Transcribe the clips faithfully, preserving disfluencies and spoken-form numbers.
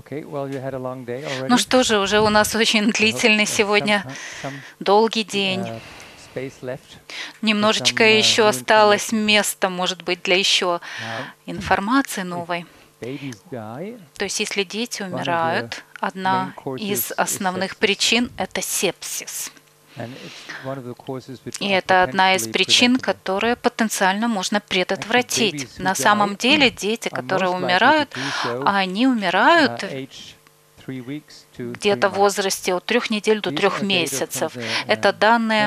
Ну что же, уже у нас очень длительный сегодня, долгий день. Немножечко еще осталось места, может быть, для еще информации новой. То есть, если дети умирают, одна из основных причин – это сепсис. И это одна из причин, которые потенциально можно предотвратить. На самом деле дети, которые умирают, они умирают где-то в возрасте от трех недель до трех месяцев. Это данные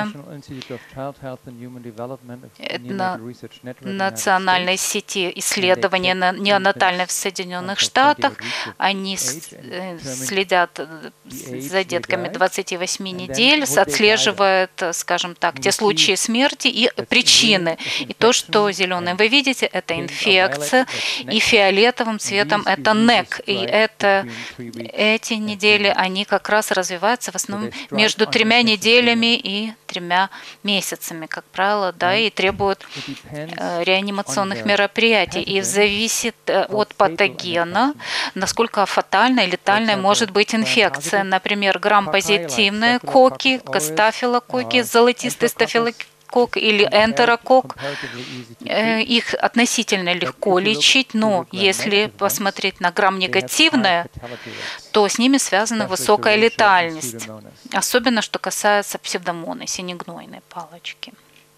Национальной сети исследования неонатальной в Соединенных Штатах. Они следят за детками двадцати восьми недель, отслеживают, скажем так, те случаи смерти и причины. И то, что зеленым вы видите, это инфекция, и фиолетовым цветом это нэк. И это эти недели, они как раз развиваются в основном между тремя неделями и тремя месяцами, как правило, да, и требуют э, реанимационных мероприятий. И зависит от патогена, насколько фатальной, летальной может быть инфекция. Например, грамм-позитивные коки, стафилококки, золотистый стафилококк, или энтерокок, их относительно легко лечить, но если посмотреть на грамм-негативное, то с ними связана высокая летальность, особенно что касается псевдомоны, синегнойной палочки.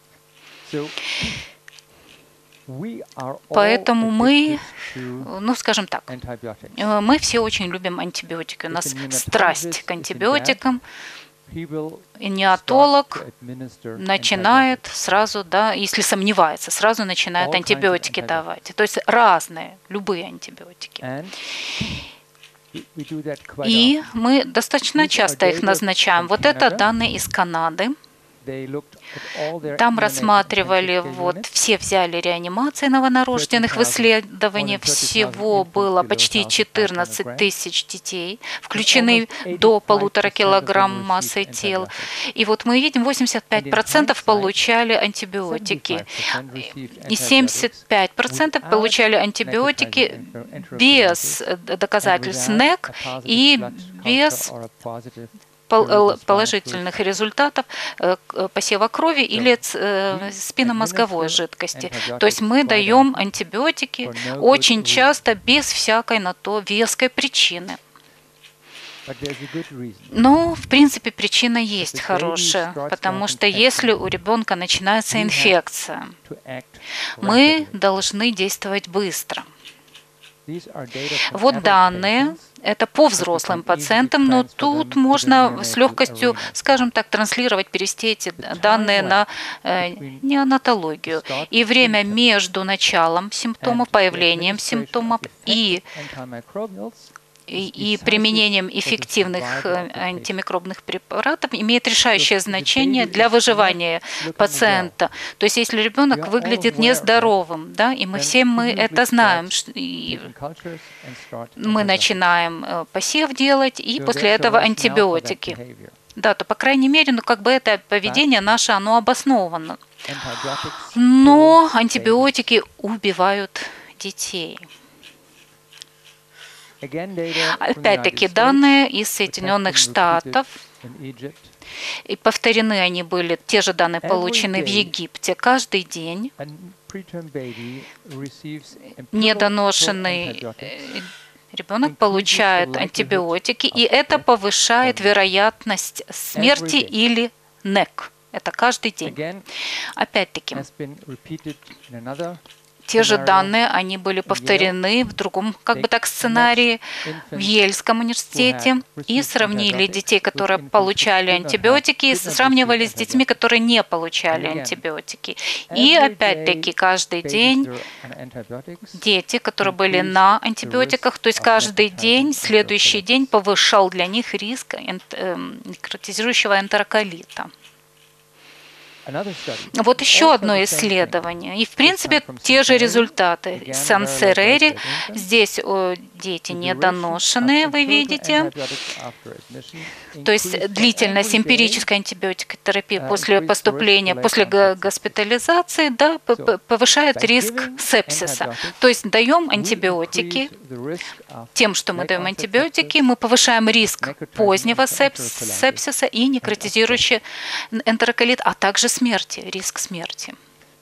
Поэтому мы, ну скажем так, мы все очень любим антибиотики, у нас страсть к антибиотикам. И неонатолог начинает сразу, да, если сомневается, сразу начинает антибиотики давать. То есть разные, любые антибиотики. И мы достаточно часто их назначаем. Вот это данные из Канады. Там рассматривали, вот все взяли реанимации новорожденных в исследовании. Всего было почти четырнадцать тысяч детей, включены до полутора килограмм массы тела. И вот мы видим, восемьдесят пять процентов получали антибиотики. И семьдесят пять процентов получали антибиотики без доказательств нэк и без положительных результатов посева крови или спинномозговой жидкости. То есть мы даем антибиотики очень часто без всякой на то веской причины. Но, в принципе, причина есть хорошая, потому что если у ребенка начинается инфекция, мы должны действовать быстро. Вот данные, это по взрослым пациентам, но тут можно с легкостью, скажем так, транслировать, перевести эти данные на э, неонатологию. И время между началом симптомов, появлением симптомов и и применением эффективных антимикробных препаратов имеет решающее значение для выживания пациента. То есть если ребенок выглядит нездоровым, да, и мы все мы это знаем, и мы начинаем посев делать, и после этого антибиотики. Да, то, по крайней мере, ну, как бы это поведение наше, оно обосновано. Но антибиотики убивают детей. Опять-таки данные из Соединенных Штатов, и повторены они были, те же данные получены в Египте. Каждый день недоношенный ребенок получает антибиотики, и это повышает вероятность смерти или нэк. Это каждый день. Опять-таки, те же данные, они были повторены в другом, как бы так, сценарии в Йельском университете, и сравнили детей, которые получали антибиотики, и сравнивали с детьми, которые не получали антибиотики. И опять-таки каждый день дети, которые были на антибиотиках, то есть каждый день, следующий день повышал для них риск некротизирующего энтероколита. Вот еще одно исследование. И, в принципе, те же результаты. Сансерери. Здесь о, дети недоношенные, вы видите. То есть длительность эмпирической антибиотикотерапии после поступления, после госпитализации, да, повышает риск сепсиса. То есть даем антибиотики. Тем, что мы даем антибиотики, мы повышаем риск позднего сепсиса и некротизирующий энтероколит, а также смерти, риск смерти.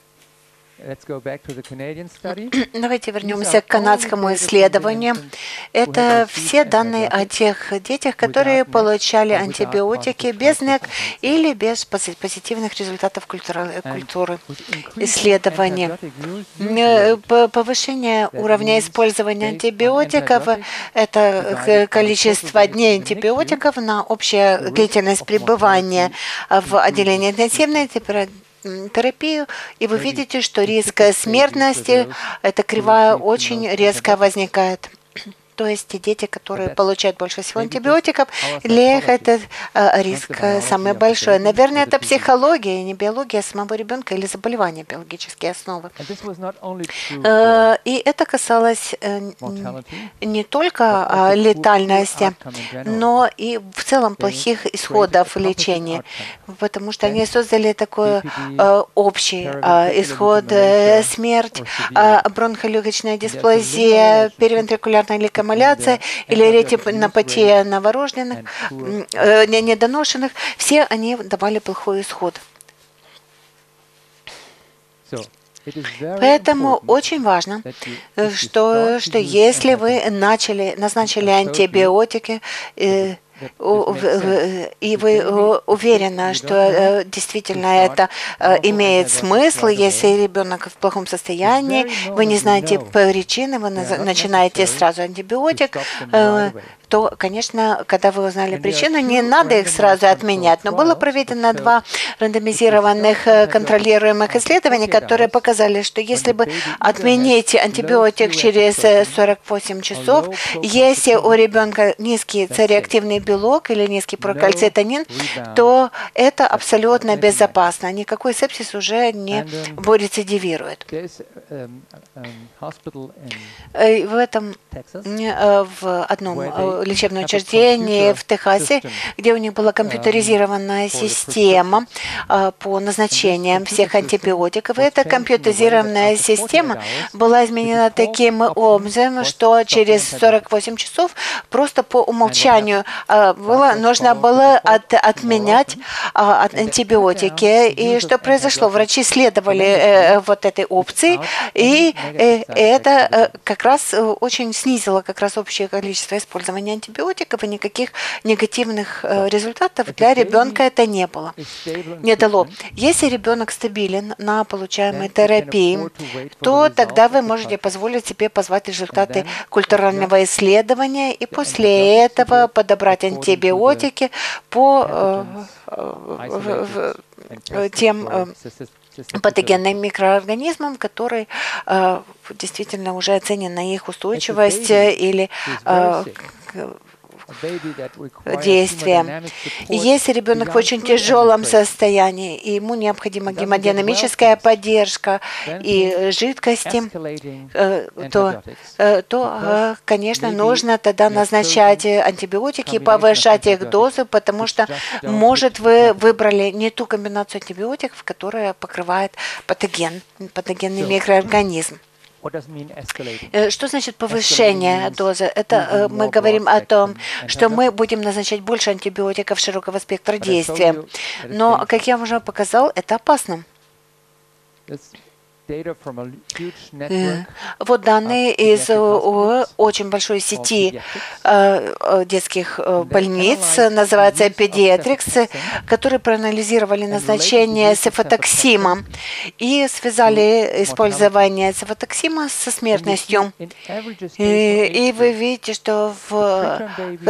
Давайте вернемся к канадскому исследованию. Это все данные о тех детях, которые получали антибиотики без НЭК или без позитивных результатов культуры исследования. Повышение уровня использования антибиотиков – это количество дней антибиотиков на общую длительность пребывания в отделении интенсивной терапию, и вы видите, что риск смертности, эта кривая очень резко возникает. То есть те дети, которые получают больше всего антибиотиков, для них этот э, риск самый большой. Наверное, это психология, не биология самого ребенка или заболевания биологические основы. Э, и это касалось э, не только э, летальности, но и в целом плохих исходов лечения, потому что они создали такой э, общий э, исход, э, смерть, э, бронхолегочная дисплазия, перевентрикулярная лейкомалия или ретинопатия новорожденных, э, недоношенных, все они давали плохой исход. Поэтому очень важно, что, что если вы начали, назначили антибиотики, э, и вы уверены, что действительно это имеет смысл, если ребенок в плохом состоянии, вы не знаете причины, вы начинаете сразу антибиотик, то, конечно, когда вы узнали причину, не надо их сразу отменять. Но было проведено два рандомизированных контролируемых исследования, которые показали, что если бы отменить антибиотик через сорок восемь часов, если у ребенка низкий цереактивный белок или низкий прокальцитонин, то это абсолютно безопасно. Никакой сепсис уже не рецидивирует. В этом, в одном лечебном учреждении в Техасе, где у них была компьютеризированная система по назначениям всех антибиотиков, и эта компьютеризированная система была изменена таким образом, что через сорок восемь часов просто по умолчанию было, нужно было от, отменять а, от антибиотики. И что произошло? Врачи следовали э, вот этой опции, и э, это э, как раз очень снизило как раз общее количество использования антибиотиков, и никаких негативных э, результатов для ребенка это не было, не дало. Если ребенок стабилен на получаемой терапии, то тогда вы можете позволить себе позвать результаты культурального исследования и после этого подобрать антибиотики по э, э, э, тем э, патогенным микроорганизмам, которые э, действительно уже оценена их устойчивость или э, действия. Если ребенок в очень тяжелом состоянии, и ему необходима гемодинамическая поддержка и жидкости, то, то, конечно, нужно тогда назначать антибиотики и повышать их дозу, потому что, может, вы выбрали не ту комбинацию антибиотиков, которая покрывает патоген, патогенный микроорганизм. Что значит повышение дозы? Это мы говорим о том, что мы будем назначать больше антибиотиков широкого спектра действия. Но, как я уже показал, это опасно. Вот данные из очень большой сети детских больниц, называется Pediatrics, которые проанализировали назначение цефатоксима и связали использование цефатоксима со смертностью. И вы видите, что в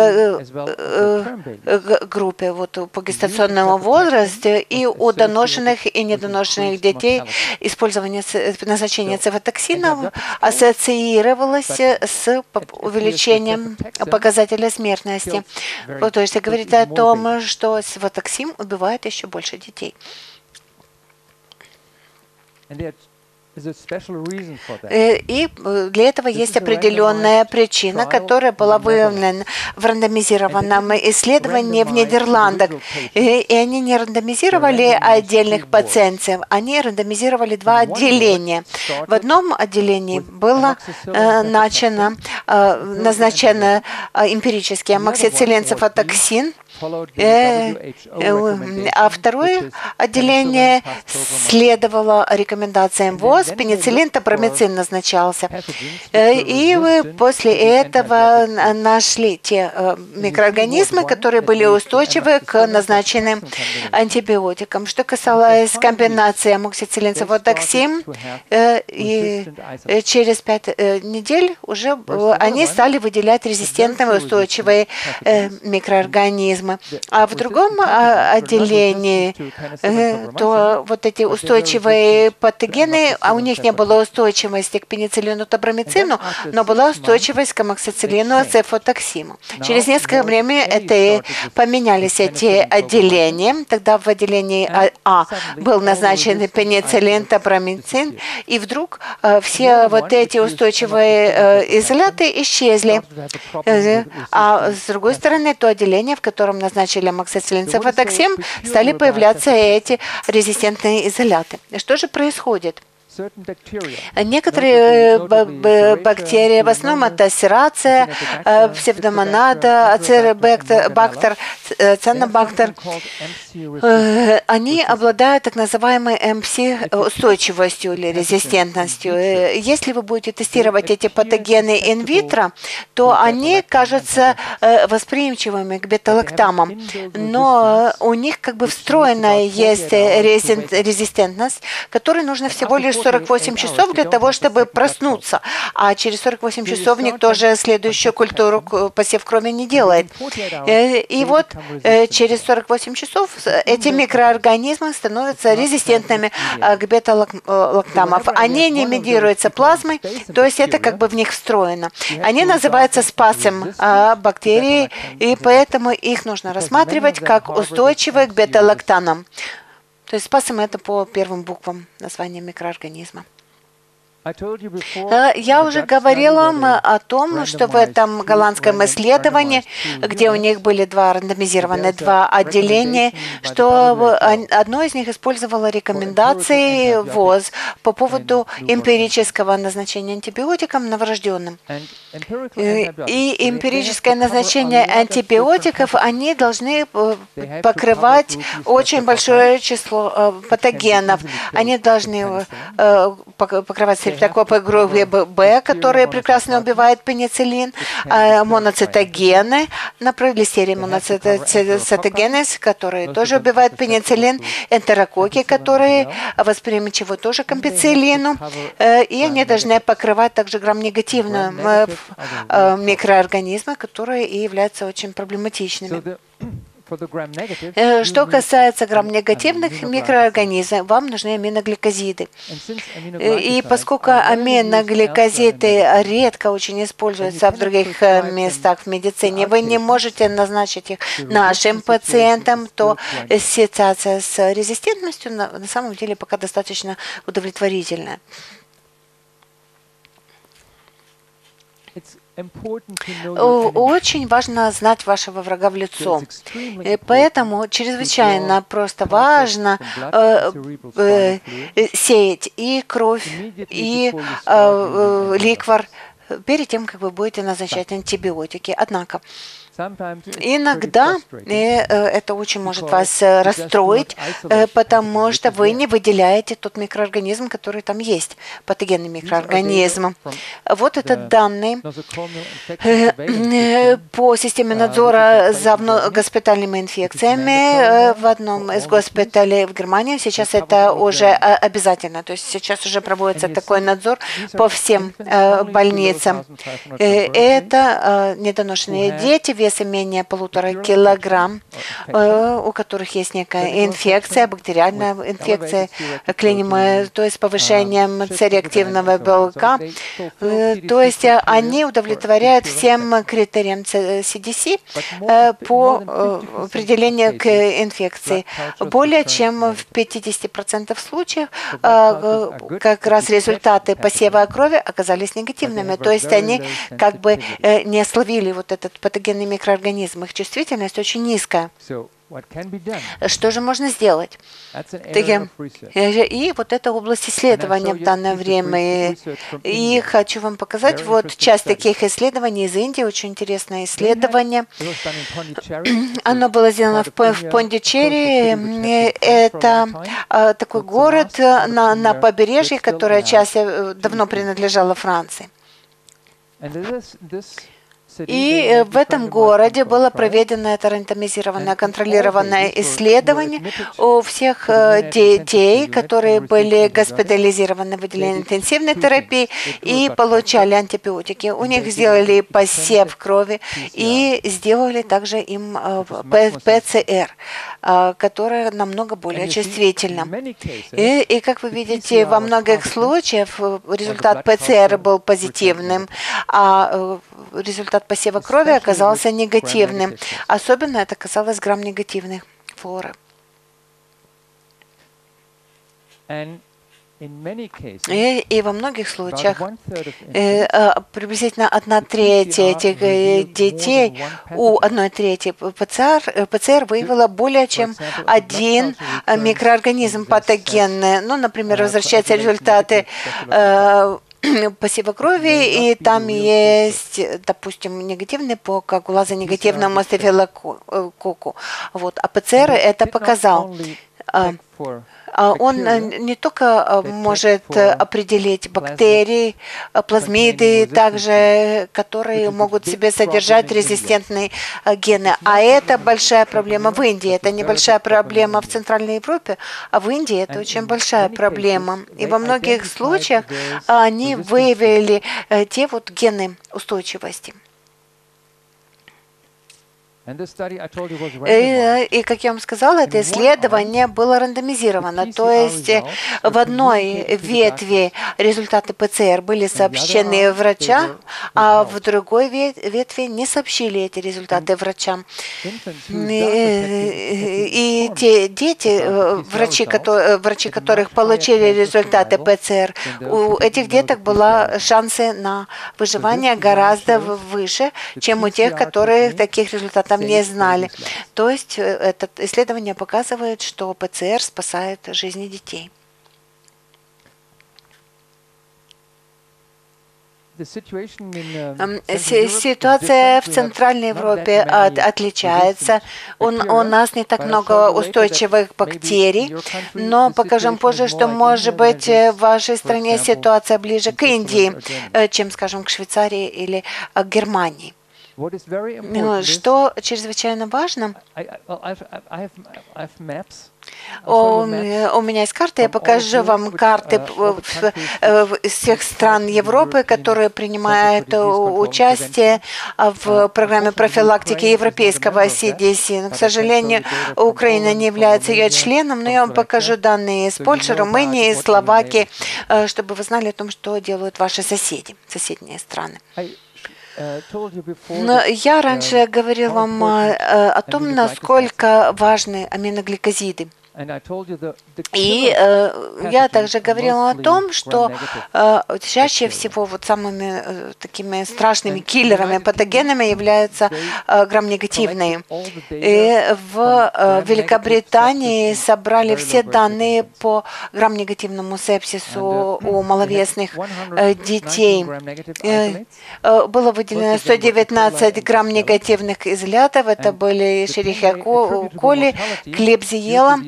группе вот, по гестационному возрасту и у доношенных и недоношенных детей использование назначение цефатоксина ассоциировалось с увеличением показателя смертности. То есть говорит о том, что цефатоксин убивает еще больше детей. И для этого есть определенная причина, которая была выявлена в рандомизированном исследовании в Нидерландах. И они не рандомизировали отдельных пациентов, они рандомизировали два отделения. В одном отделении было начано, назначено эмпирический амоксициллин цефатоксин, а второе отделение следовало рекомендациям ВОЗ, пенициллин, топрамицин назначался. И после этого нашли те микроорганизмы, которые были устойчивы к назначенным антибиотикам. Что касалось комбинации амоксициллин цефатоксин, и через пять недель уже они стали выделять резистентные устойчивые микроорганизмы. А в другом отделении, то вот эти устойчивые патогены, а у них не было устойчивости к пенициллину, топрамицину, но была устойчивость к амоксициллину, цефатоксину. Через несколько времени это поменялись эти отделения. Тогда в отделении А был назначен пенициллин, топрамицин, и вдруг все вот эти устойчивые изоляты исчезли. А с другой стороны, то отделение, в котором назначили амоксициллин, цефатоксин, стали появляться эти резистентные изоляты. Что же происходит? Некоторые бактерии, в основном это серация, псевдомонада, ацербактер, ценобактер, они обладают так называемой эм си устойчивостью или резистентностью. Если вы будете тестировать эти патогены инвитро, то они кажутся восприимчивыми к бета-лактамам, но у них как бы встроенная есть резистентность, которой нужно всего лишь сорок восемь часов для того, чтобы проснуться. А через сорок восемь часов никто же следующую культуру посев крови не делает. И вот через сорок восемь часов эти микроорганизмы становятся резистентными к бета-лактамам. Они не медируются плазмой, то есть это как бы в них встроено. Они называются спасем бактерий, и поэтому их нужно рассматривать как устойчивые к бета-лактанам. То есть спасем это по первым буквам названия микроорганизма. Я уже говорила вам о том, что в этом голландском исследовании, где у них были два рандомизированные два отделения, что одно из них использовало рекомендации ВОЗ по поводу эмпирического назначения антибиотикам новорожденным. И эмпирическое назначение антибиотиков, они должны покрывать очень большое число патогенов. Они должны покрывать стрептококкус группы Б, которые прекрасно убивают пенициллин, моноцитогены, листерия моноцитогенез, которые тоже убивают пенициллин, энтерококки, которые восприимчивы тоже к ампициллину, и они должны покрывать также грамнегативные микроорганизмы, которые и являются очень проблематичными. Что касается грамнегативных микроорганизмов, вам нужны аминогликозиды. И поскольку аминогликозиды редко очень используются в других местах в медицине, вы не можете назначить их нашим пациентам, то ситуация с резистентностью на, на самом деле пока достаточно удовлетворительная. Очень важно знать вашего врага в лицо. И поэтому чрезвычайно просто важно э, э, сеять и кровь, и э, ликвор перед тем, как вы будете назначать антибиотики. Однако, иногда это очень может вас расстроить, потому что вы не выделяете тот микроорганизм, который там есть, патогенный микроорганизм. Вот это данные по системе надзора за госпитальными инфекциями в одном из госпиталей в Германии. Сейчас это уже обязательно, то есть сейчас уже проводится такой надзор по всем больницам. больницам. Это недоношенные дети весом менее полутора килограмм, у которых есть некая инфекция, бактериальная инфекция, клинимая, то есть с повышением С-реактивного белка. То есть они удовлетворяют всем критериям си ди си по определению к инфекции. Более чем в пятидесяти процентах случаев как раз результаты посева крови оказались негативными. То есть они как бы не словили вот этот патогенный микроорганизм. Их чувствительность очень низкая. Что же можно сделать? И вот это область исследования в данное время. И хочу вам показать вот часть таких исследований из Индии, очень интересное исследование. Оно было сделано в Пондичерри. Это такой город на, на побережье, которая часть давно принадлежала Франции. И в этом городе было проведено это рандомизированное, контролированное исследование у всех детей, которые были госпитализированы в отделении интенсивной терапии и получали антибиотики. У них сделали посев крови и сделали также им пэ цэ эр, которая намного более чувствительна. И, и как вы видите, во многих случаях результат пэ цэ эр был позитивным, а результат посева крови оказался негативным. Особенно это касалось грамм-негативных флоры. И, и во многих случаях э, приблизительно одна треть этих детей, у одной трети пэ цэ эр, пэ цэ эр выявила более чем один микроорганизм патогенный. Ну, например, возвращаются результаты э, посева крови, и там есть, допустим, негативный по коагулаза негативному стафилококку. Вот. А пэ цэ эр это показал. Он не только может определить бактерии, плазмиды, также, которые могут в себе содержать резистентные гены. А это большая проблема в Индии. Это небольшая проблема в Центральной Европе, а в Индии это очень большая проблема. И во многих случаях они выявили те вот гены устойчивости. И, и, как я вам сказала, это исследование было рандомизировано. То есть в одной ветви результаты пэ цэ эр были сообщены врачам, а в другой ветви не сообщили эти результаты врачам. И, и те дети, врачи, которые, врачи, которых получили результаты пэ цэ эр, у этих деток была шансы на выживание гораздо выше, чем у тех, которые таких результатов не знали. То есть это исследование показывает, что пэ цэ эр спасает жизни детей. Ситуация в Центральной Европе от, отличается. У, у нас не так много устойчивых бактерий, но покажем позже, что, может быть, в вашей стране ситуация ближе к Индии, чем, скажем, к Швейцарии или к Германии. Что чрезвычайно важно, у, у меня есть карты, я покажу вам карты всех стран Европы, которые принимают участие в программе профилактики европейского си ди си. Но, к сожалению, Украина не является ее членом, но я вам покажу данные из Польши, Румынии, Словакии, чтобы вы знали о том, что делают ваши соседи, соседние страны. Но я раньше говорил вам о том, насколько важны аминогликозиды. И э, я также говорила о том, что э, чаще всего вот самыми э, такими страшными киллерами, патогенами являются э, грамм-негативные. И в э, Великобритании собрали все данные по грамм-негативному сепсису у маловесных э, детей. Э, э, было выделено сто девятнадцать грамм-негативных изолятов. Это были Шерихия коли, клебсиела,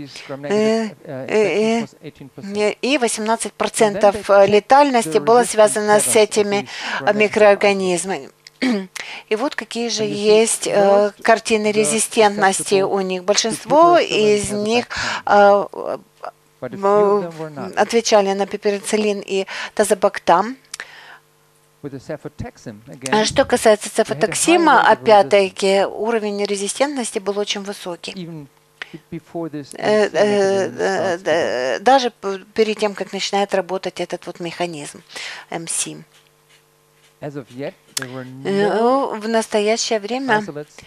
и восемнадцать процентов летальности было связано с этими микроорганизмами. И вот какие же есть э, картины резистентности у них. Большинство из них э, отвечали на пиперициллин и тазобактам. Что касается цефатоксима, опять-таки, уровень резистентности был очень высокий. Даже перед тем, как начинает работать этот вот механизм эм си. В настоящее время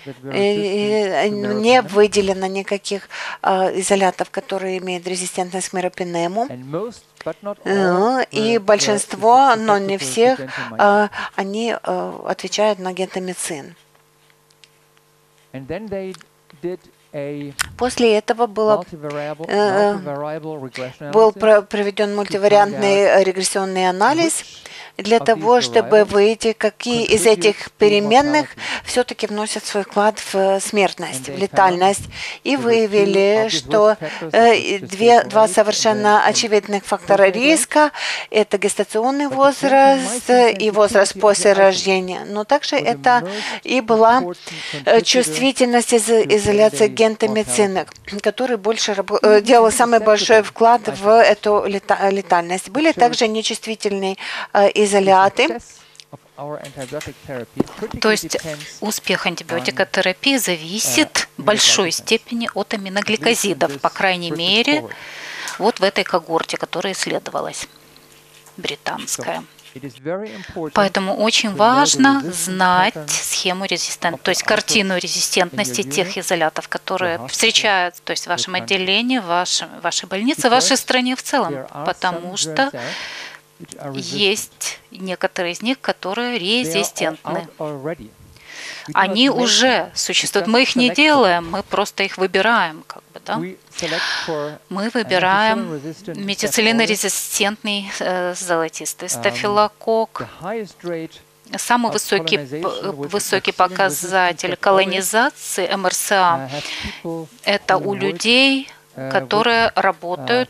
не выделено никаких изолятов, которые имеют резистентность к миропенему. И большинство, но не всех, они отвечают на гентамицин. После этого было, был проведен мультивариантный регрессионный анализ для того, чтобы выйти, какие из этих переменных все-таки вносят свой вклад в смертность, в летальность. И выявили, что две, два совершенно очевидных фактора риска – это гестационный возраст и возраст после рождения. Но также это и была чувствительность изоляции гентамицина, который больше делал самый большой вклад в эту летальность. Были также нечувствительные изоляты. То есть успех антибиотикотерапии зависит в большой степени от аминогликозидов, по крайней мере, вот в этой когорте, которая исследовалась, британская. Поэтому очень важно знать схему резистентности, то есть картину резистентности тех изолятов, которые встречаются, то есть в вашем отделении, в вашей, в вашей больнице, в вашей стране в целом, потому что есть некоторые из них, которые резистентны. Они уже существуют. Мы их не делаем, мы просто их выбираем, как бы, да? Мы выбираем метицилинорезистентный э, золотистый стафилококк. Самый высокий, высокий показатель колонизации эм эр эс а – это у людей, которые работают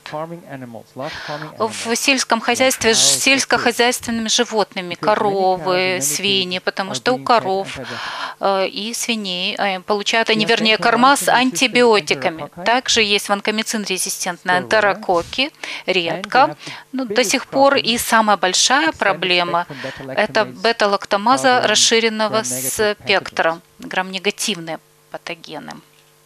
в сельском хозяйстве с сельскохозяйственными животными, коровы, свиньи, потому что у коров и свиней получают они, вернее, корма с антибиотиками. Также есть ванкомицин-резистентные энтерококки, редко, но до сих пор. И самая большая проблема – это бета-лактамаза расширенного спектра, грамнегативные патогены.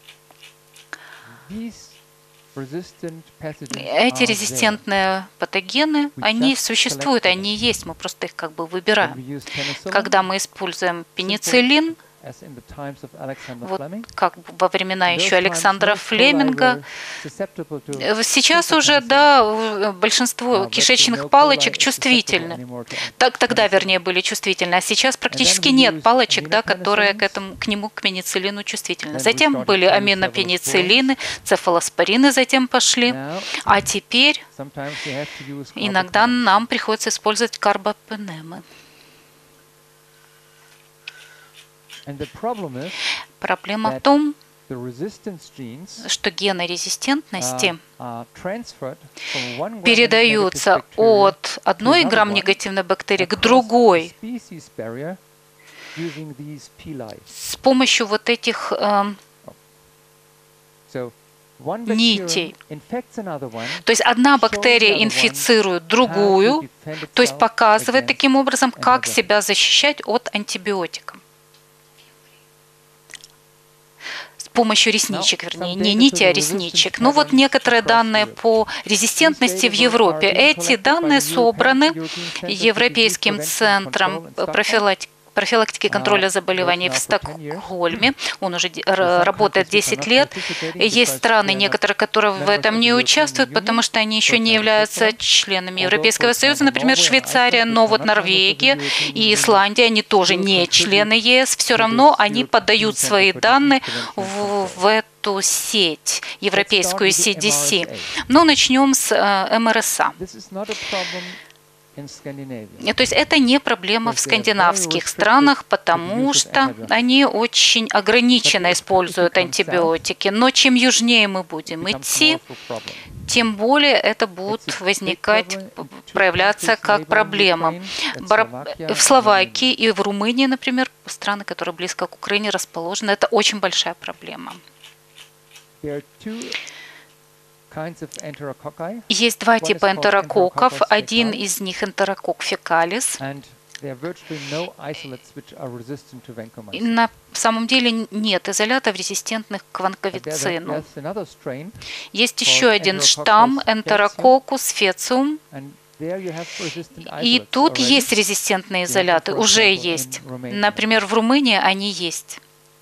Эти резистентные патогены, они существуют, они есть, мы просто их как бы выбираем. Когда мы используем пенициллин, вот как во времена еще Александра Флеминга, сейчас уже, да, большинство кишечных палочек чувствительны. Так, тогда, вернее, были чувствительны, а сейчас практически нет палочек, да, которые к, этому, к нему, к пенициллину чувствительны. Затем были аминопенициллины, цефалоспорины затем пошли, а теперь иногда нам приходится использовать карбапенемы. Проблема в том, что гены резистентности передаются от одной грамнегативной бактерии к другой с помощью вот этих э, нитей. То есть одна бактерия инфицирует другую, то есть показывает таким образом, как себя защищать от антибиотиков. С помощью ресничек, вернее, не нити, а ресничек. Ну вот некоторые данные по резистентности в Европе. Эти данные собраны Европейским центром профилактики профилактики и контроля заболеваний в Стокгольме. Он уже работает десять лет. Есть страны, некоторые, которые в этом не участвуют, потому что они еще не являются членами Европейского Союза, например, Швейцария, но вот Норвегия и Исландия, они тоже не члены е эс, все равно они подают свои данные в, в эту сеть, европейскую си ди си. Но начнем с эм эр эс а. То есть это не проблема в скандинавских странах, потому что они очень ограниченно используют антибиотики. Но чем южнее мы будем идти, тем более это будет возникать, проявляться как проблема. В Словакии и в Румынии, например, страны, которые близко к Украине расположены, это очень большая проблема. Есть два типа энтерококков. Один из них энтерококк фекалис, На самом деле нет изолятов, резистентных к ванкомицину. Есть еще один штамм Enterococcus faecium, и тут есть резистентные изоляты, уже есть. Например, в Румынии они есть.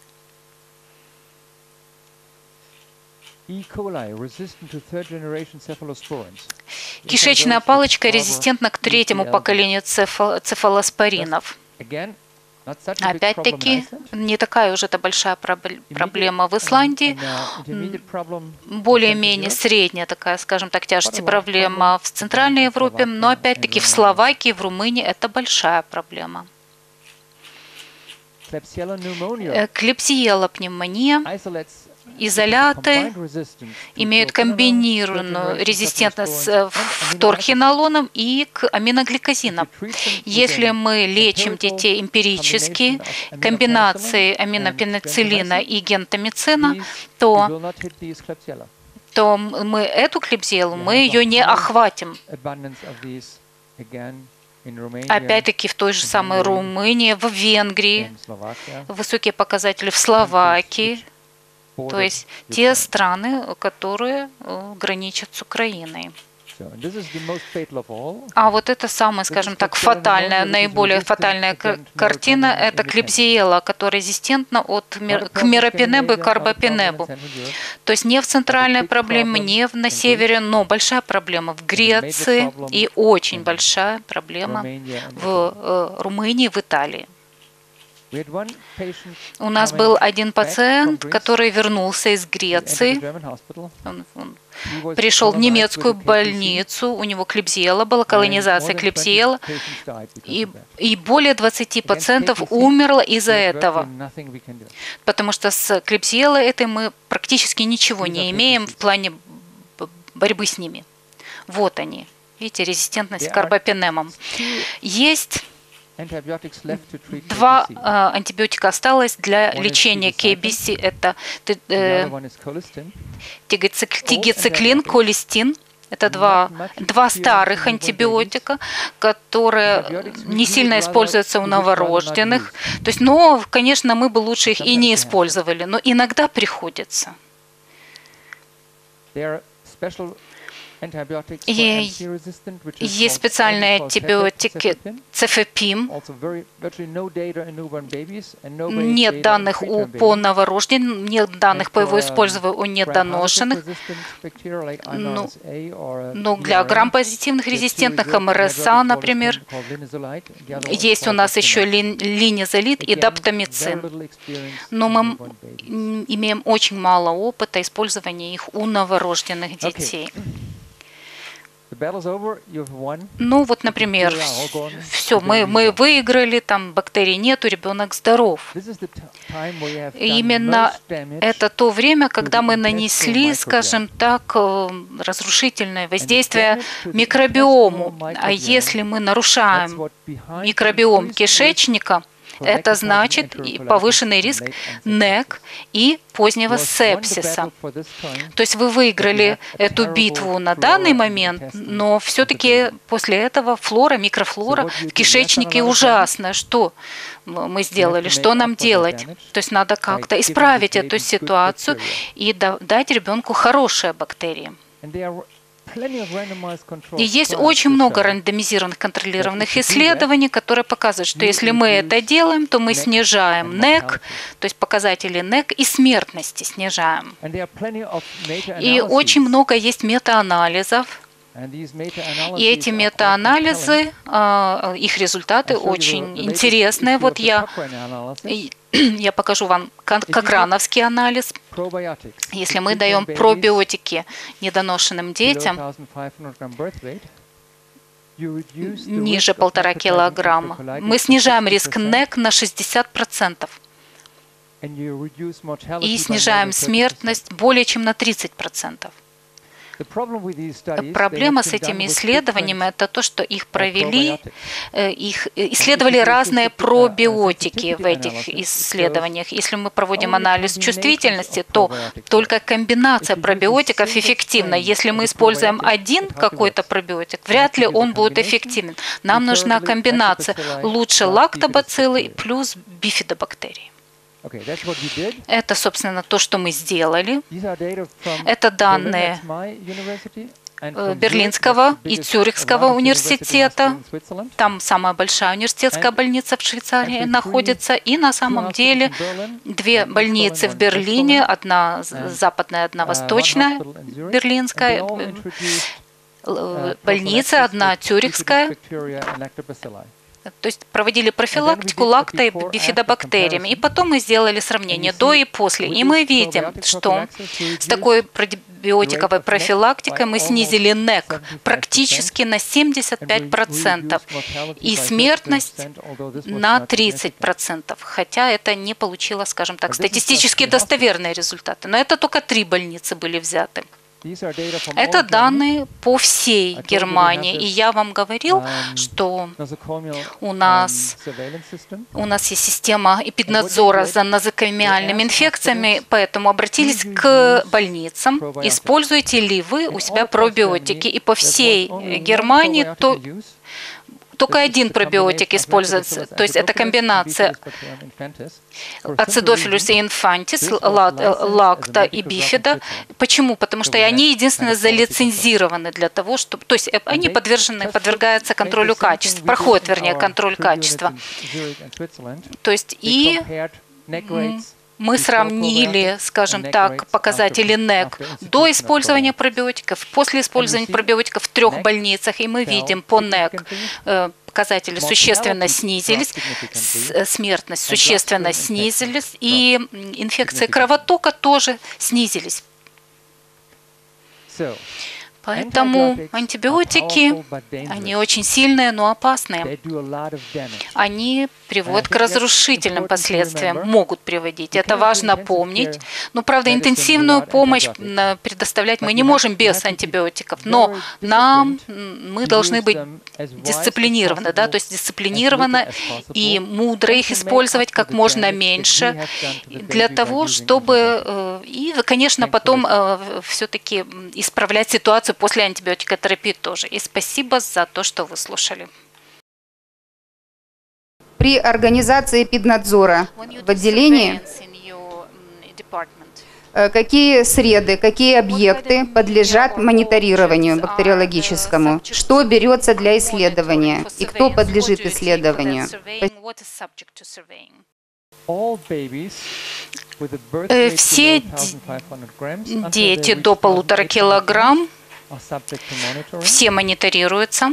Кишечная палочка резистентна к третьему поколению цефал цефалоспоринов. Опять-таки, не такая уже это большая проблема в Исландии, более-менее средняя такая, скажем так, тяжести проблема в Центральной Европе, но опять-таки в Словакии, в Румынии это большая проблема. Клепсиелла пневмония. Изоляты имеют комбинированную резистентность к фторхинолонам и к аминогликозинам. Если мы лечим детей эмпирически комбинацией аминопенициллина и гентамицина, то, то мы эту клепсиеллу, мы ее не охватим. Опять-таки в той же самой Румынии, в Венгрии, высокие показатели в Словакии. То есть те страны, которые граничат с Украиной. А вот это самая, скажем так, фатальная, наиболее фатальная картина – это клепсиелла, которая резистентна от, к миропинебу и карбапинебу. То есть не в центральной проблеме, не на севере, но большая проблема в Греции и очень большая проблема в Румынии, в Италии. У нас был один пациент, который вернулся из Греции. Он, он пришел в немецкую больницу, у него клепсиелла была, колонизация клепсиелла, и, и более двадцати пациентов умерло из-за этого. Потому что с клепсиеллой этой мы практически ничего не имеем в плане борьбы с ними. Вот они. Видите, резистентность к карбапинемам. Есть два э, антибиотика осталось для лечения кей би си. Это э, тигициклин, колистин. Это два, два старых антибиотика, которые не сильно используются у новорожденных. То есть, но, конечно, мы бы лучше их и не использовали, но иногда приходится. И есть специальные антибиотики цефепим. Нет данных у, по новорожденным, нет данных по его использованию у недоношенных. Но, но для грамм-позитивных резистентных эм эр эс а, например, есть у нас еще линизолид и даптамицин. Но мы имеем очень мало опыта использования их у новорожденных детей. Ну вот, например, все, мы, мы выиграли, там бактерий нету, ребенок здоров. И именно это то время, когда мы нанесли, скажем так, разрушительное воздействие микробиому. А если мы нарушаем микробиом кишечника, это значит повышенный риск нэк и позднего сепсиса. То есть вы выиграли эту битву на данный момент, но все-таки после этого флора, микрофлора в кишечнике ужасна. Что мы сделали? Что нам делать? То есть надо как-то исправить эту ситуацию и дать ребенку хорошие бактерии. И есть очень много рандомизированных контролированных исследований, которые показывают, что если мы это делаем, то мы снижаем нэк, то есть показатели нэк и смертности снижаем. И очень много есть метаанализов. И эки метаанализы, их результаты очень интересные. Вот я, я покажу вам кокрановский анализ. Если мы даем пробиотики недоношенным детям ниже полтора килограмма, мы снижаем риск нэк на шестьдесят процентов. И снижаем смертность более чем на тридцать процентов. Проблема с этими исследованиями – это то, что их провели, их исследовали разные пробиотики в этих исследованиях. Если мы проводим анализ чувствительности, то только комбинация пробиотиков эффективна. Если мы используем один какой-то пробиотик, вряд ли он будет эффективен. Нам нужна комбинация лучше лактобациллы плюс бифидобактерий. Это, собственно, то, что мы сделали. Это данные Берлинского и Цюрихского университета. Там самая большая университетская больница в Швейцарии находится. И на самом деле две больницы в Берлине, одна западная, одна восточная, берлинская больница, одна цюрихская. То есть проводили профилактику лакто- и бифидобактериями. И потом мы сделали сравнение до и после. И мы видим, что с такой пробиотиковой профилактикой мы снизили НЭК практически на семьдесят пять процентов и смертность на тридцать процентов. Хотя это не получило, скажем так, статистически достоверные результаты. Но это только три больницы были взяты. Это данные по всей Германии. И я вам говорил, что у нас, у нас есть система эпиднадзора за нозокомиальными инфекциями, поэтому обратились к больницам, используете ли вы у себя пробиотики. И по всей Германии то только один пробиотик используется, то есть это комбинация ацидофилус и инфантис, лакта и бифида. Почему? Потому что они единственно залицензированы для того, чтобы, то есть они подвержены, подвергаются контролю качества, проходят, вернее, контроль качества. То есть и мы сравнили, скажем так, показатели НЭК до использования пробиотиков, после использования пробиотиков в трех больницах, и мы видим по НЭК показатели существенно снизились, смертность существенно снизились, и инфекции кровотока тоже снизились. Поэтому антибиотики, они очень сильные, но опасные. Они приводят к разрушительным последствиям, могут приводить. Это важно помнить. Но, правда, интенсивную помощь предоставлять мы не можем без антибиотиков. Но нам, мы должны быть дисциплинированы, да, то есть дисциплинированно и мудро их использовать как можно меньше, для того, чтобы, и, конечно, потом все-таки исправлять ситуацию после антибиотикотерапии тоже. И спасибо за то, что вы слушали. При организации эпиднадзора в отделении какие среды, какие объекты подлежат мониторированию бактериологическому? Что берется для исследования? И кто подлежит исследованию? Все дети до полутора килограмм, все мониторируются.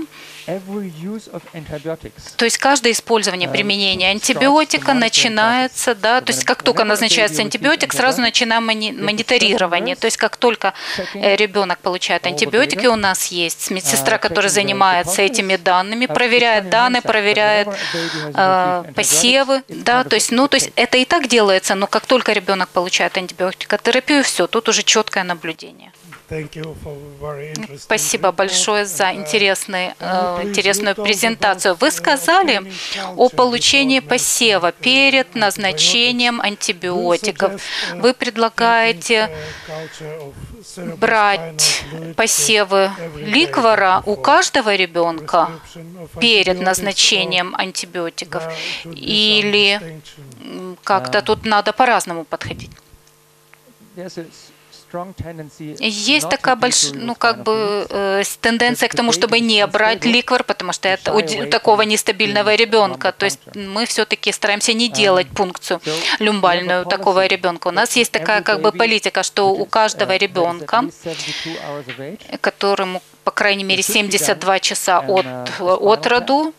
То есть каждое использование, применение антибиотика начинается, да, то есть как только назначается антибиотик, сразу начинаем мониторирование. То есть как только ребенок получает антибиотики, у нас есть медсестра, которая занимается этими данными, проверяет данные, проверяет э, посевы, да, то есть, ну, то есть это и так делается, но как только ребенок получает антибиотикотерапию, все, тут уже четкое наблюдение. Спасибо большое за интересный, э, интересную презентацию. Вы сказали о получении посева перед назначением антибиотиков. Вы предлагаете брать посевы ликвора у каждого ребенка перед назначением антибиотиков? Или как-то тут надо по-разному подходить? Есть такая большая, ну, как бы, э, тенденция к тому, чтобы не брать ликвор, потому что это у такого нестабильного ребенка. То есть мы все-таки стараемся не делать пункцию люмбальную у такого ребенка. У нас есть такая, как бы, политика, что у каждого ребенка, которому, по крайней мере, семьдесят два часа от, от роду,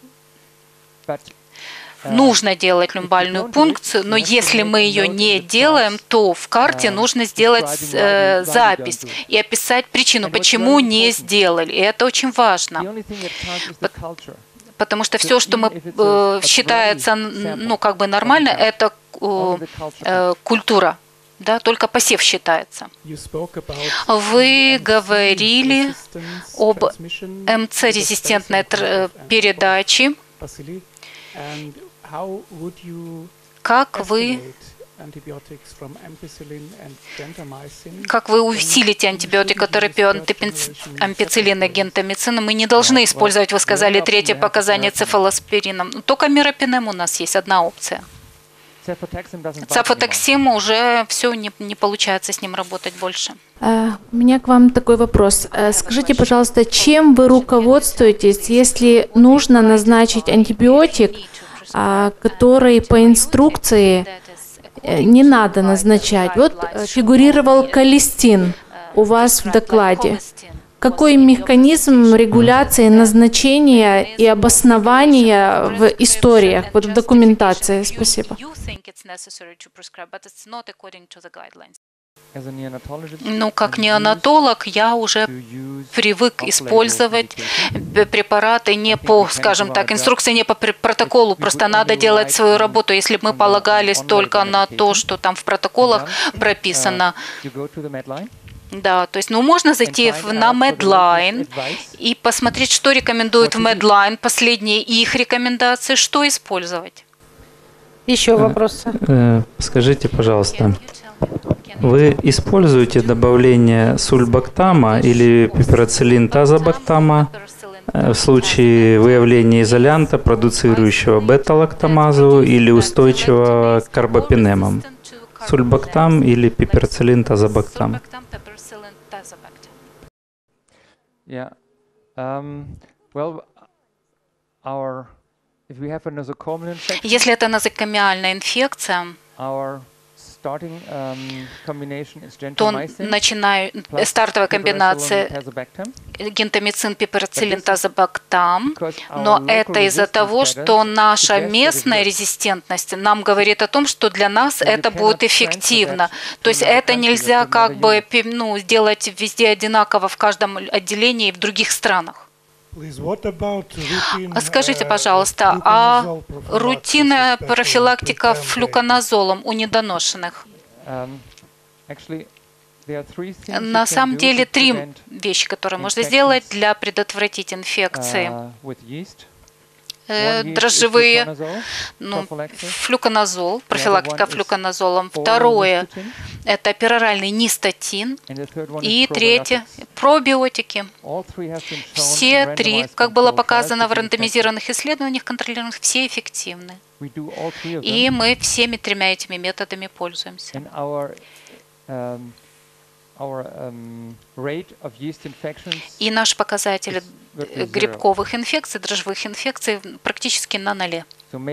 нужно делать люмбальную пункцию, но если мы ее не делаем, то в карте нужно сделать э, запись и описать причину, почему не сделали. И это очень важно. Потому что все, что мы э, считается, ну, как бы нормально, это э, э, культура. Да, только посев считается. Вы говорили об МЦ-резистентной передаче. Как вы, как вы усилите антибиотик, который пьет ампицилин и гентамицин? Мы не должны использовать, вы сказали, третье показание цефалоспирином. Только миропинем у нас есть одна опция. Цефотоксим уже все, не, не получается с ним работать больше. У меня к вам такой вопрос. Скажите, пожалуйста, чем вы руководствуетесь, если нужно назначить антибиотик, который по инструкции не надо назначать? Вот фигурировал колистин у вас в докладе. Какой механизм регуляции назначения и обоснования в историях, вот в документации? Спасибо. Ну, как неонатолог, я уже привык использовать препараты не по, скажем так, инструкции не по протоколу, просто надо делать свою работу. Если бы мы полагались только на то, что там в протоколах прописано, да, то есть, ну, можно зайти в, на Medline и посмотреть, что рекомендуют в Medline, последние их рекомендации, что использовать. Еще вопросы? Скажите, пожалуйста, вы используете добавление сульбактама или пиперациллин-тазобактама в случае выявления изолянта, продуцирующего бета-лактамазу или устойчивого к карбапинемам? Сульбактам или пиперациллин-тазобактам? Yeah. Um, well, our, if we have a nosocomial infection, если это нозокомиальная инфекция, our starting, um, combination is то gentamicin, начинаю, стартовая комбинация гентамицин, пиперациллин, тазобактам, но это из-за того, что наша местная резистентность нам говорит о том, что для нас это будет эффективно. То есть это нельзя как бы, ну, сделать везде одинаково в каждом отделении и в других странах. Скажите, пожалуйста, а рутинная профилактика флюконазолом у недоношенных? На самом деле три вещи, которые можно сделать для предотвратить инфекции. Дрожжевые, ну, флюконазол, профилактика флюконазолом. Второе – это пероральный нистатин. И третье – пробиотики. Все три, как было показано в рандомизированных исследованиях контролируемых, все эффективны. И мы всеми тремя этими методами пользуемся. И наш показатель грибковых инфекций, дрожжевых инфекций практически на ноле.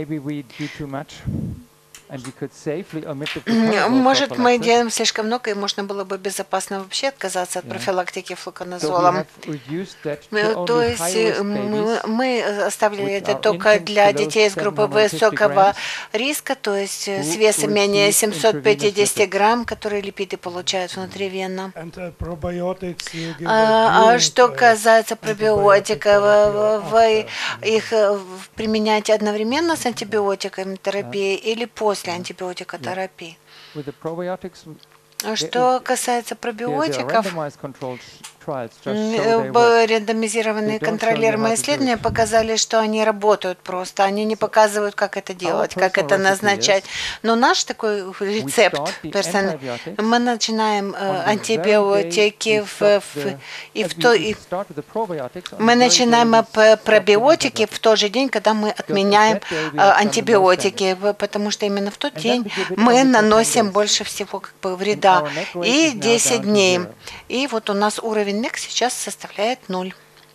Может, мы делаем слишком много, и можно было бы безопасно вообще отказаться от профилактики флуконазолом. То есть мы, мы оставили это только для детей из группы высокого риска, то есть с весом менее семисот пятидесяти грамм, которые липиды получают внутривенно. А, а что касается пробиотиков, вы их применяете одновременно с антибиотиками терапии или после антибиотикотерапии? Что касается пробиотиков, рандомизированные контролируемые исследования показали, что они работают просто, они не показывают, как это делать, как это назначать. Но наш такой рецепт, мы начинаем антибиотики в, в, и в то, и мы начинаем пробиотики в тот же день, когда мы отменяем антибиотики, потому что именно в тот день мы наносим больше всего как бы вреда. И десять дней. И вот у нас уровень эн и си сейчас составляет ноль.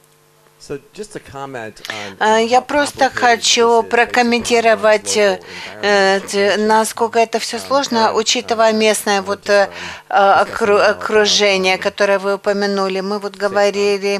Я просто хочу прокомментировать, насколько это все сложно, учитывая местное вот окружение, которое вы упомянули. Мы вот говорили,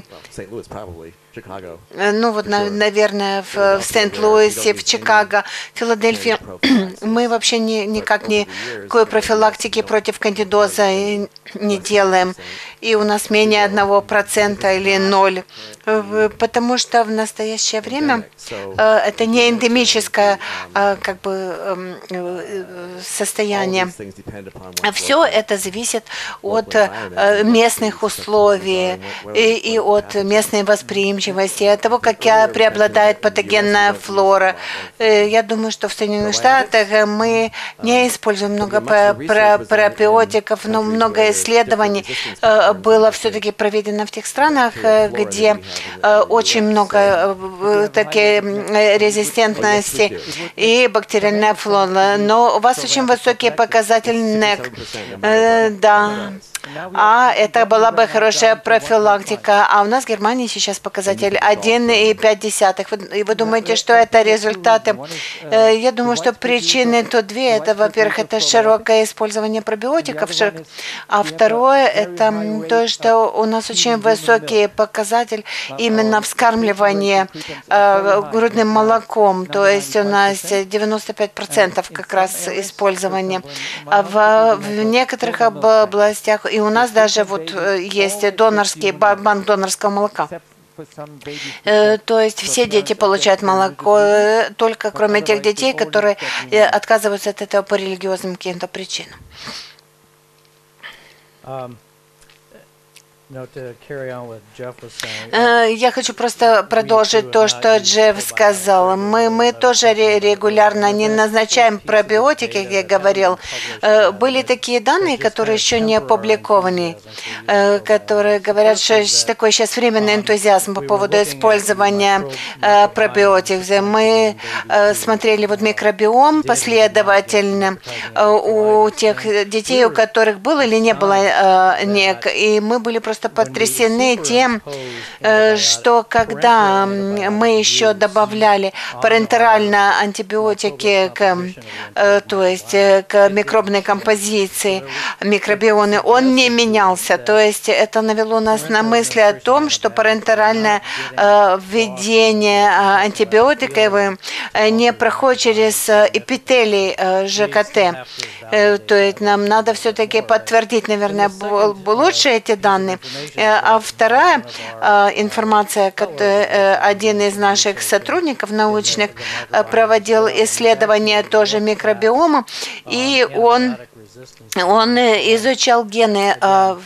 ну вот, наверное, в Сент-Луисе, в Чикаго, в Филадельфии мы вообще ни, никак никакой профилактики против кандидоза не делаем. и у нас менее одного процента или ноль. Потому что в настоящее время это не эндемическое как бы состояние. Все это зависит от местных условий и, и от местной восприимчивости, от того, как преобладает патогенная флора. Я думаю, что в Соединенных Штатах мы не используем много пробиотиков, но много исследований было все-таки проведено в тех странах, где очень много такой резистентности и бактериальная флора. Но у вас очень высокие показатели НЭК. Да. А это была бы хорошая профилактика. А у нас в Германии сейчас показатель один и пять десятых. И вы думаете, что это результаты? Я думаю, что причины тут две. Это, во-первых, это широкое использование пробиотиков. А второе, это то, что у нас очень высокий показатель именно вскармливания грудным молоком. То есть у нас девяносто пять процентов как раз использования. А в, в некоторых областях и у нас даже вот есть донорский банк донорского молока. То есть все дети получают молоко, только кроме тех детей, которые отказываются от этого по религиозным каким-то причинам. Я хочу просто продолжить то, что Джефф сказал. Мы, мы тоже регулярно не назначаем пробиотики, как я говорил. Были такие данные, которые еще не опубликованы, которые говорят, что такой сейчас временный энтузиазм по поводу использования пробиотиков. Мы смотрели вот микробиом последовательно у тех детей, у которых было или не было НЕК, и мы были просто потрясены тем, что когда мы еще добавляли парентерально антибиотики к, то есть к микробной композиции микробионы, он не менялся. То есть это навело нас на мысли о том, что парентеральное введение антибиотиков не проходит через эпителий ЖКТ. То есть нам надо все-таки подтвердить, наверное, лучше эти данные. А вторая информация, один из наших сотрудников научных проводил исследование тоже микробиома, и он, он изучал гены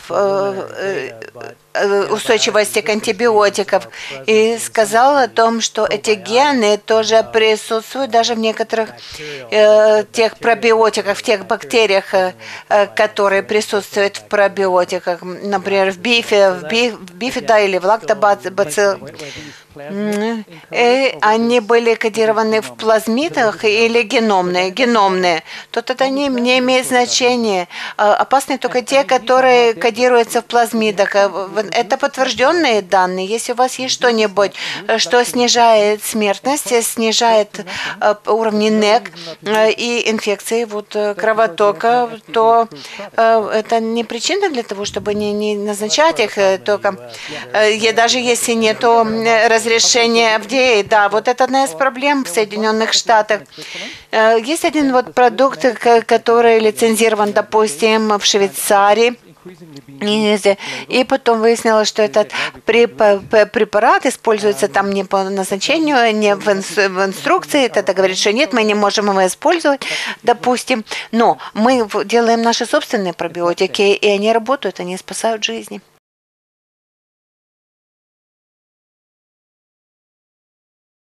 устойчивости к антибиотикам и сказал о том, что эти гены тоже присутствуют даже в некоторых э, тех пробиотиках, в тех бактериях, э, которые присутствуют в пробиотиках, например, в бифе, в, биф, в бифида или в лактобациллах. И они были кодированы в плазмидах или геномные. Геномные. Тут это не, не имеет значения. Опасны только те, которые кодируются в плазмидах. Это подтвержденные данные. Если у вас есть что-нибудь, что снижает смертность, снижает уровни НЕК и инфекции вот, кровотока, то это не причина для того, чтобы не, не назначать их только. Даже если нет разрешения эф ди эй, да, вот это одна из проблем в Соединенных Штатах. Есть один вот продукт, который лицензирован, допустим, в Швейцарии. И потом выяснилось, что этот препарат используется там не по назначению, не в инструкции. Это говорит, что нет, мы не можем его использовать, допустим. Но мы делаем наши собственные пробиотики, и они работают, они спасают жизни.